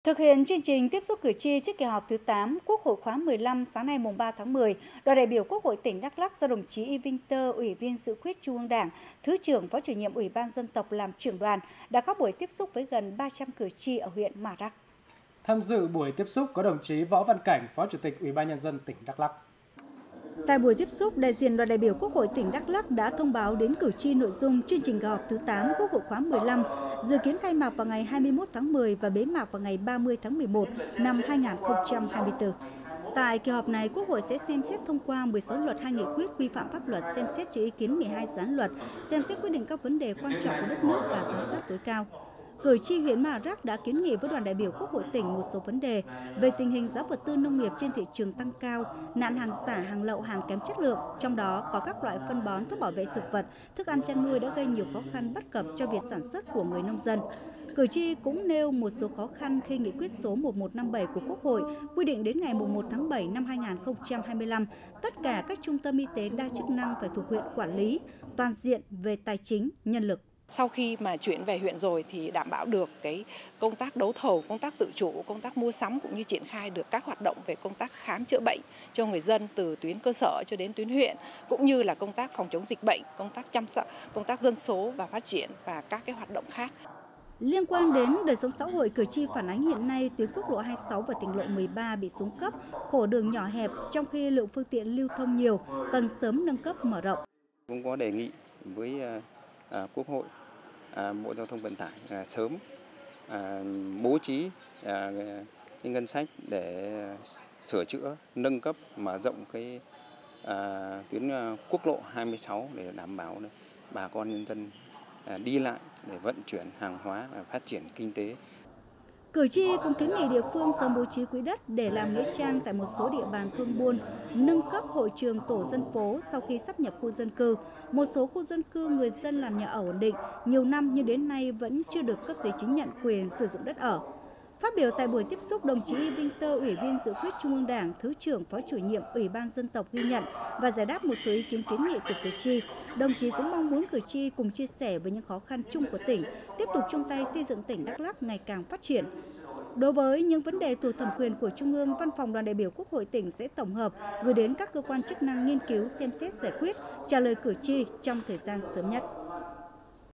Thực hiện chương trình tiếp xúc cử tri trước kỳ họp thứ 8 Quốc hội khóa 15 sáng nay mùng 3 tháng 10, đoàn đại biểu Quốc hội tỉnh Đắk Lắk do đồng chí Y Vinh Tơ, Ủy viên Dự khuyết Trung ương Đảng, Thứ trưởng Phó chủ nhiệm Ủy ban Dân tộc làm trưởng đoàn đã có buổi tiếp xúc với gần 300 cử tri ở huyện Mả Rắc. Tham dự buổi tiếp xúc có đồng chí Võ Văn Cảnh, Phó Chủ tịch Ủy ban Nhân dân tỉnh Đắk Lắk. Tại buổi tiếp xúc, đại diện đoàn đại biểu Quốc hội tỉnh Đắk Lắk đã thông báo đến cử tri nội dung chương trình kỳ họp thứ 8 Quốc hội khóa 15, dự kiến khai mạc vào ngày 21 tháng 10 và bế mạc vào ngày 30 tháng 11 năm 2024. Tại kỳ họp này, Quốc hội sẽ xem xét thông qua 16 luật, 2 nghị quyết quy phạm pháp luật, xem xét cho ý kiến 12 dự án luật, xem xét quyết định các vấn đề quan trọng của đất nước và giám sát tối cao. Cử tri huyện Mả Rắc đã kiến nghị với đoàn đại biểu Quốc hội tỉnh một số vấn đề về tình hình giá vật tư nông nghiệp trên thị trường tăng cao, nạn hàng giả, hàng lậu, hàng kém chất lượng, trong đó có các loại phân bón, thuốc bảo vệ thực vật, thức ăn chăn nuôi đã gây nhiều khó khăn bất cập cho việc sản xuất của người nông dân. Cử tri cũng nêu một số khó khăn khi nghị quyết số 1157 của Quốc hội quy định đến ngày 1 tháng 7 năm 2025, tất cả các trung tâm y tế đa chức năng phải thuộc huyện quản lý, toàn diện về tài chính, nhân lực. Sau khi mà chuyển về huyện rồi thì đảm bảo được cái công tác đấu thầu, công tác tự chủ, công tác mua sắm cũng như triển khai được các hoạt động về công tác khám chữa bệnh cho người dân từ tuyến cơ sở cho đến tuyến huyện, cũng như là công tác phòng chống dịch bệnh, công tác chăm sóc, công tác dân số và phát triển và các cái hoạt động khác. Liên quan đến đời sống xã hội, cử tri phản ánh hiện nay tuyến quốc lộ 26 và tỉnh lộ 13 bị xuống cấp, khổ đường nhỏ hẹp trong khi lượng phương tiện lưu thông nhiều, cần sớm nâng cấp mở rộng. Cũng có đề nghị với Quốc hội, Bộ Giao thông Vận tải sớm bố trí cái ngân sách để sửa chữa, nâng cấp, mở rộng cái tuyến quốc lộ 26 để đảm bảo bà con nhân dân đi lại để vận chuyển hàng hóa và phát triển kinh tế. Cử tri cũng kiến nghị địa phương sớm bố trí quỹ đất để làm nghĩa trang tại một số địa bàn thôn buôn, nâng cấp hội trường tổ dân phố sau khi sáp nhập khu dân cư. Một số khu dân cư người dân làm nhà ở ổn định nhiều năm nhưng đến nay vẫn chưa được cấp giấy chứng nhận quyền sử dụng đất ở. Phát biểu tại buổi tiếp xúc, đồng chí Y Vinh Tơ, Ủy viên Dự khuyết Trung ương Đảng, Thứ trưởng Phó chủ nhiệm Ủy ban Dân tộc ghi nhận và giải đáp một số ý kiến kiến nghị của cử tri. Đồng chí cũng mong muốn cử tri cùng chia sẻ với những khó khăn chung của tỉnh, tiếp tục chung tay xây dựng tỉnh Đắk Lắk ngày càng phát triển. Đối với những vấn đề thuộc thẩm quyền của Trung ương, Văn phòng đoàn đại biểu Quốc hội tỉnh sẽ tổng hợp gửi đến các cơ quan chức năng nghiên cứu, xem xét giải quyết, trả lời cử tri trong thời gian sớm nhất.